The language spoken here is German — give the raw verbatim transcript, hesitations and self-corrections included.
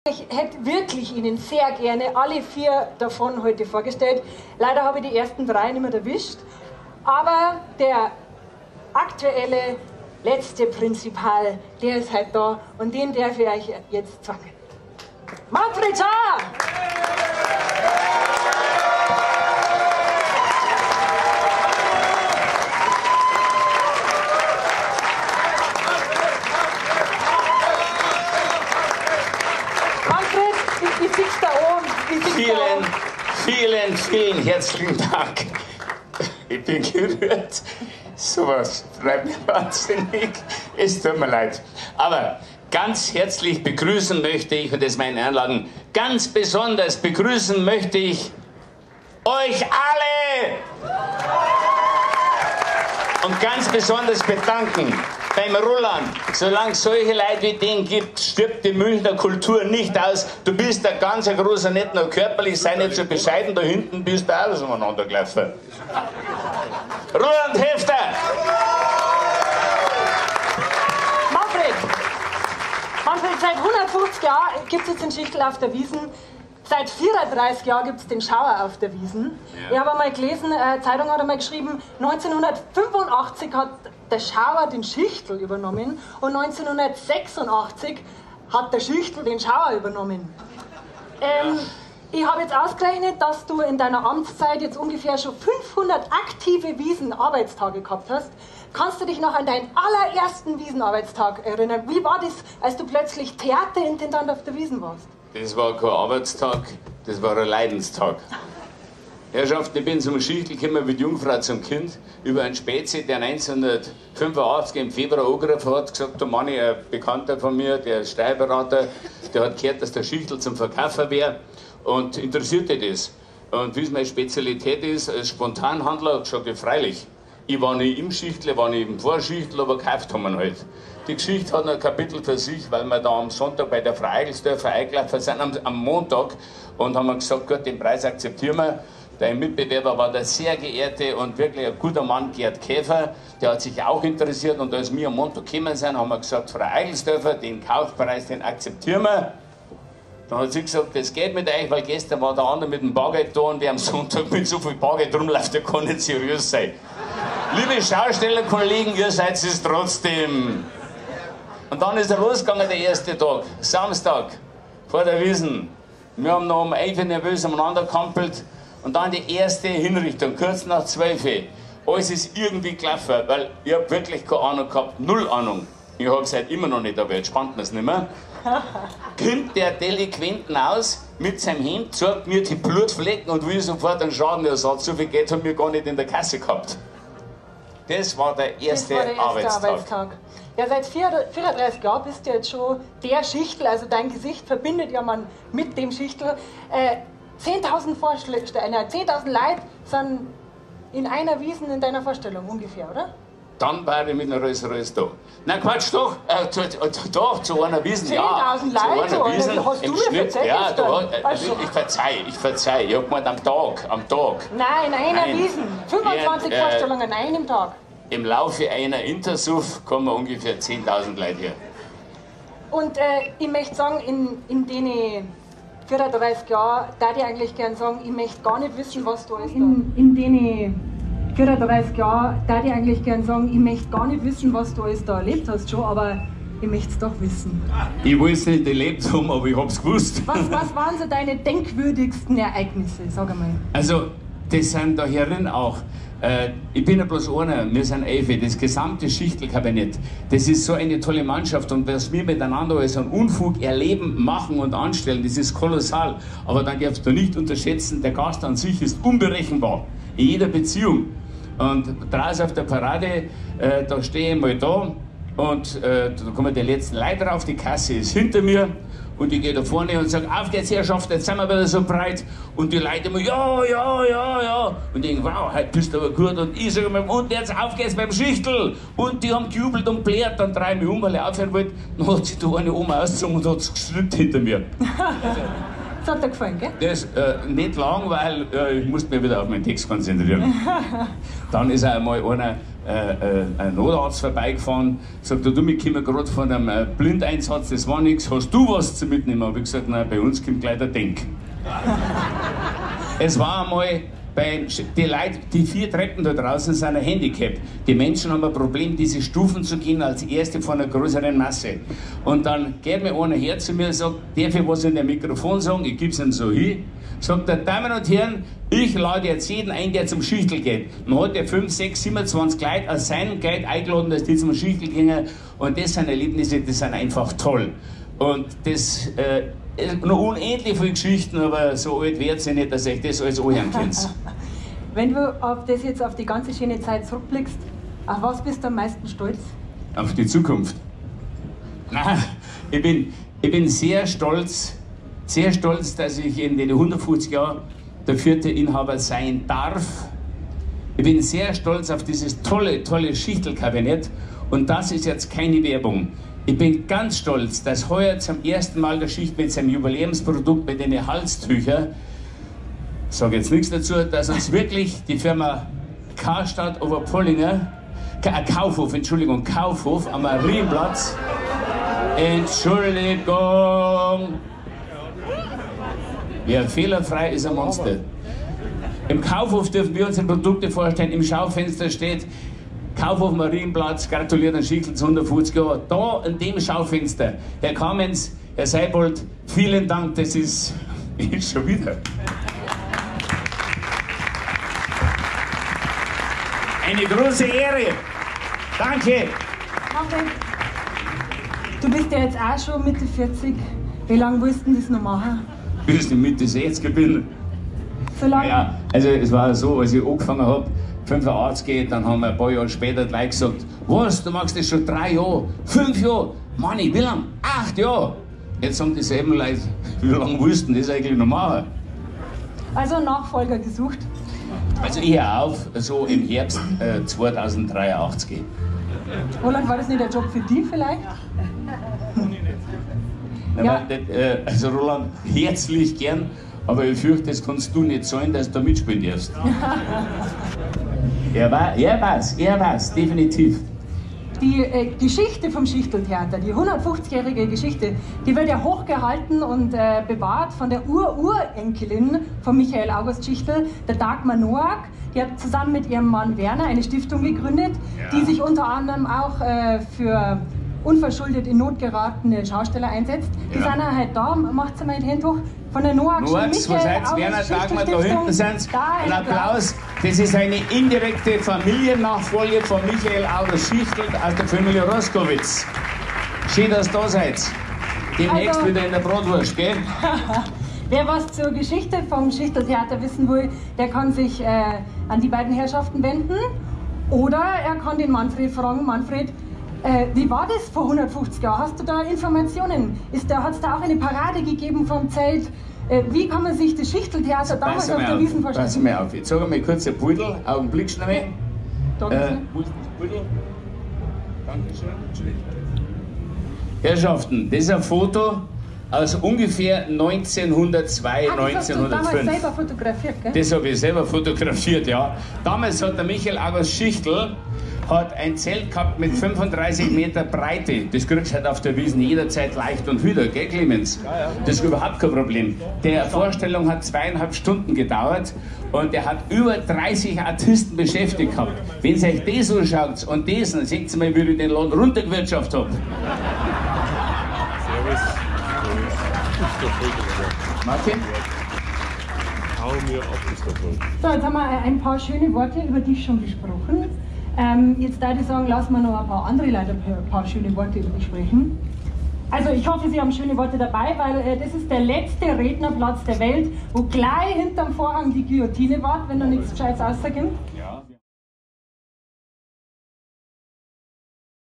Ich hätte wirklich Ihnen sehr gerne alle vier davon heute vorgestellt. Leider habe ich die ersten drei nicht mehr erwischt. Aber der aktuelle letzte Prinzipal, der ist halt da und den darf ich euch jetzt sagen. Manfred Schaar! Vielen, vielen, vielen herzlichen Dank. Ich bin gerührt. Sowas freut mich wahnsinnig. Es tut mir leid. Aber ganz herzlich begrüßen möchte ich, und das ist meine Einladung, ganz besonders begrüßen möchte ich euch alle. Und ganz besonders bedanken beim Roland. Solange es solche Leute wie den gibt, stirbt die Münchner Kultur nicht aus. Du bist ein ganz großer, nicht nur körperlich, sei nicht so bescheiden, da hinten bist du auch so umeinander gelaufen. Roland Hefter! Manfred! Manfred, seit hundertfünfzig Jahren gibt es jetzt den Schichtel auf der Wiesn. Seit vierunddreißig Jahren gibt es den Schauer auf der Wiesn. Ja. Ich habe einmal gelesen, äh, Zeitung hat einmal geschrieben, neunzehnhundertfünfundachtzig hat der Schauer den Schichtel übernommen und neunzehnhundertsechsundachtzig hat der Schichtel den Schauer übernommen. Ähm, ja. Ich habe jetzt ausgerechnet, dass du in deiner Amtszeit jetzt ungefähr schon fünfhundert aktive Wiesenarbeitstage gehabt hast. Kannst du dich noch an deinen allerersten Wiesenarbeitstag erinnern? Wie war das, als du plötzlich Theaterintendant auf der Wiesn warst? Das war kein Arbeitstag, das war ein Leidenstag. Herrschaften, ich bin zum Schichtel gekommen mit Jungfrau zum Kind über einen Spezi, der neunzehnhundertfünfundachtzig im Februar angerufen hat, gesagt, der Manni, ein Bekannter von mir, der ist Steuerberater, der hat gehört, dass der Schichtel zum Verkaufen wäre und interessierte das. Und wie es meine Spezialität ist, als Spontanhandler, habe ich gesagt, ja, freilich. Ich war nicht im Schichtel, ich war nicht im Vorschichtel, aber gekauft haben wir halt. Die Geschichte hat noch ein Kapitel für sich, weil wir da am Sonntag bei der Frau Eigelsdörfer eingelaufen sind, am, am Montag, und haben gesagt, gut, den Preis akzeptieren wir. Dein Mitbewerber war der sehr geehrte und wirklich ein guter Mann, Gerd Käfer, der hat sich auch interessiert, und als wir am Montag gekommen sind, haben wir gesagt, Frau Eigelsdörfer, den Kaufpreis, den akzeptieren wir. Dann hat sie gesagt, das geht mit euch, weil gestern war der andere mit dem Bargeld da und wer am Sonntag mit so viel Bargeld rumläuft, der kann nicht seriös sein. Liebe Schaustellerkollegen, ihr seid es trotzdem. Und dann ist er losgegangen, der erste Tag, Samstag, vor der Wiesn. Wir haben noch um elf Uhr nervös umeinander gekampelt und dann die erste Hinrichtung, kurz nach zwölf Uhr. Alles ist irgendwie gelaufen, weil ich habe wirklich keine Ahnung gehabt, null Ahnung. Ich habe es halt immer noch nicht, aber jetzt spannt man es nicht mehr. Kommt der Delinquenten aus mit seinem Hemd, zeigt mir die Blutflecken und will sofort einen Schadenersatz. So viel Geld haben wir gar nicht in der Kasse gehabt. Das war der erste, das war der erste Arbeitstag. Arbeitstag. Ja, seit vierunddreißig Jahren bist du jetzt schon der Schichtel, also dein Gesicht verbindet ja man mit dem Schichtel. Äh, zehntausend zehntausend Leute sind in einer Wiesn in deiner Vorstellung ungefähr, oder? Dann war ich mit einer Rolls-Royce da. Nein, Quatsch, doch, äh, zu, zu, doch, zu einer Wiesn, ja. zehntausend Leute, zu einer Wiesn, hast du mir Schnitt, erzählt? Ja, da, äh, also. ich verzeih, ich verzeih. Ich hab gemeint am Tag, am Tag. Nein, einer Nein. Wiesn. fünfundzwanzig Ja, äh, Vorstellungen an einem Tag. Im Laufe einer Intersuff kommen ungefähr zehntausend Leute her. Und äh, ich möchte sagen, in, in den vierunddreißig Jahren, da ich eigentlich gern sagen, ich möchte gar nicht wissen, was du alles da... In, in den vierunddreißig Jahren, da ich eigentlich gern sagen, ich möchte gar nicht wissen, was du alles da erlebt hast schon, aber ich möchte es doch wissen. Ich will es nicht erlebt haben, aber ich hab's gewusst. Was, was waren so deine denkwürdigsten Ereignisse, sag einmal? Also, das sind da herin auch. Äh, ich bin ja bloß einer, wir sind elf, das gesamte Schichtelkabinett. Das ist so eine tolle Mannschaft, und was wir miteinander alles an Unfug erleben, machen und anstellen, das ist kolossal. Aber dann darfst du nicht unterschätzen, der Gast an sich ist unberechenbar. In jeder Beziehung. Und draußen auf der Parade, äh, da stehe ich mal da und äh, da kommen die letzten Leute drauf, die Kasse ist hinter mir und ich gehe da vorne und sage, auf geht's Herrschaft, jetzt sind wir wieder so breit, und die Leute immer, ja, ja, ja, ja, und ich denke, wow, heute bist du aber gut, und ich sage mir, und jetzt auf geht's beim Schichtel, und die haben gejubelt und blärt, dann drehe ich mich um, weil ich aufhören wollte, dann hat sich da eine Oma ausgezogen und hat es geschnitten hinter mir. Das hat dir gefallen, gell? Das äh, nicht lang, weil äh, ich musste mich wieder auf meinen Text konzentrieren. Dann ist auch einmal einer, äh, äh, ein Notarzt vorbeigefahren, sagt, du, wir kommen gerade von einem äh, Blindeinsatz, das war nichts, hast du was zu mitnehmen? Habe ich gesagt, nein, bei uns kommt gleich der Denk. Es war einmal, bei, die Leute, die vier Treppen da draußen sind ein Handicap. Die Menschen haben ein Problem, diese Stufen zu gehen als erste von einer größeren Masse. Und dann geht mir einer her zu mir und sagt, darf ich was in der Mikrofon sagen? Ich gebe es ihm so hin. Sagt er, Damen und Herren, ich lade jetzt jeden ein, der zum Schichtel geht. Dann hat er fünf, sechs, siebenundzwanzig Leute aus seinem Guide eingeladen, dass die zum Schichtel gingen. Und das sind Erlebnisse, die sind einfach toll. Und das äh, noch unendlich viele Geschichten, aber so alt wird sie nicht, dass ich das alles anhören könnt. Wenn du auf das jetzt, auf die ganze schöne Zeit zurückblickst, auf was bist du am meisten stolz? Auf die Zukunft. Nein, ich bin, ich bin sehr stolz, sehr stolz, dass ich in den hundertfünfzig Jahren der vierte Inhaber sein darf. Ich bin sehr stolz auf dieses tolle, tolle Schichtelkabinett und das ist jetzt keine Werbung. Ich bin ganz stolz, dass heuer zum ersten Mal der Schicht mit seinem Jubiläumsprodukt, mit den Halstüchern, ich sage jetzt nichts dazu, dass uns wirklich die Firma Karstadt Oberpollinger, äh, Kaufhof, Entschuldigung, Kaufhof am Marienplatz, Entschuldigung, wer fehlerfrei ist ein Monster. Im Kaufhof dürfen wir unsere Produkte vorstellen, im Schaufenster steht Kaufhof Marienplatz, gratuliert an Schichtel zu hundertfünfzig Jahren. Da in dem Schaufenster, Herr Kamenz, Herr Seibold, vielen Dank, das ist, ist schon wieder. Eine große Ehre. Danke. Du bist ja jetzt auch schon Mitte vierzig. Wie lange willst du das noch machen? Bis ich Mitte sechzig bin. So lange? Ja, also es war so, als ich angefangen habe, fünfundachtzig geht, dann haben wir ein paar Jahre später die Leute gesagt, was, du machst das schon drei Jahre, fünf Jahre, Manni, wie lang? Acht Jahre. Jetzt sagen dieselben Leute, wie lange willst du das eigentlich noch machen? Also einen Nachfolger gesucht? Also ich höre auf, so im Herbst äh, zweitausenddreiundachtzig. Roland, war das nicht ein Job für dich vielleicht? Na, Ja. weil, äh, also Roland, herzlich gern, aber ich fürchte, das kannst du nicht zahlen, dass du da mitspielen darfst. er, war, er weiß, er weiß, definitiv. Die äh, Geschichte vom Schichteltheater, die hundertfünfzigjährige Geschichte, die wird ja hochgehalten und äh, bewahrt von der Ur-Urenkelin von Michael August Schichtel, der Dagmar Noack. Die hat zusammen mit ihrem Mann Werner eine Stiftung gegründet, Ja. die sich unter anderem auch äh, für unverschuldet in Not geratene Schausteller einsetzt. Die Ja. sind auch heute da, macht sie mal die Hände hoch. Von der Noackschen Noax, wo seid's? Werner, Dagmar, da hinten sind's. Ein Applaus. Das ist eine indirekte Familiennachfolge von Michael August Schichtel aus der Familie Roskowitz. Schön, dass ihr da seid. Demnächst Also- wieder in der Bratwurst, gell? Wer was zur Geschichte vom Schichteltheater wissen will, der kann sich äh, an die beiden Herrschaften wenden. Oder er kann den Manfred fragen, Manfred, äh, wie war das vor hundertfünfzig Jahren? Hast du da Informationen? Hat es da auch eine Parade gegeben vom Zelt? Äh, wie kann man sich das Schichteltheater damals Pass auf mal der auf, Wiesn pass vorstellen? mal auf. Jetzt sag mal kurz ein Pudel, Augenblick schnell. Danke Äh, sehr. wo ist das Pudel? Dankeschön. Herrschaften, das ist ein Foto aus ungefähr neunzehnhundertzwei, Ah, das hast du damals neunzehnhundertfünf. selber fotografiert, gell? Das habe ich selber fotografiert, ja. Damals hat der Michael August Schichtel hat ein Zelt gehabt mit fünfunddreißig Meter Breite. Das kriegst du halt auf der Wiesn jederzeit leicht und wieder, gell, Clemens? Das ist überhaupt kein Problem. Der Vorstellung hat zweieinhalb Stunden gedauert und der hat über dreißig Artisten beschäftigt gehabt. Wenn ihr euch das anschaut und das, dann seht ihr mal, wie ich den Laden runtergewirtschaftet habe. Servus. Ist der Folge. Martin? Hau mir ab, ist der Folge. So, jetzt haben wir ein paar schöne Worte über dich schon gesprochen. Ähm, jetzt darf ich sagen, lassen wir noch ein paar andere Leute ein paar schöne Worte über dich sprechen. Also ich hoffe, Sie haben schöne Worte dabei, weil äh, das ist der letzte Rednerplatz der Welt, wo gleich hinterm Vorhang die Guillotine war, wenn da nichts Gescheites rauskommt.